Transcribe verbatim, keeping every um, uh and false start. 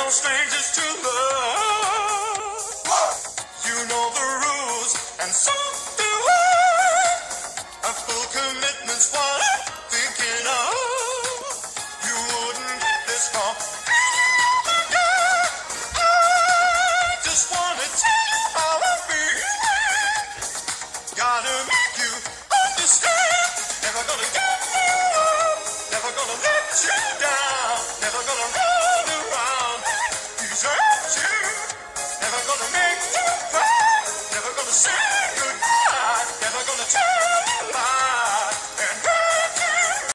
no strangers to love. You know the rules, and so do I. A full commitment's what I'm thinking of. You wouldn't get this far. I just wanna tell you how I feel. Gotta make you understand. Never gonna give you up. Never gonna let you down. Never gonna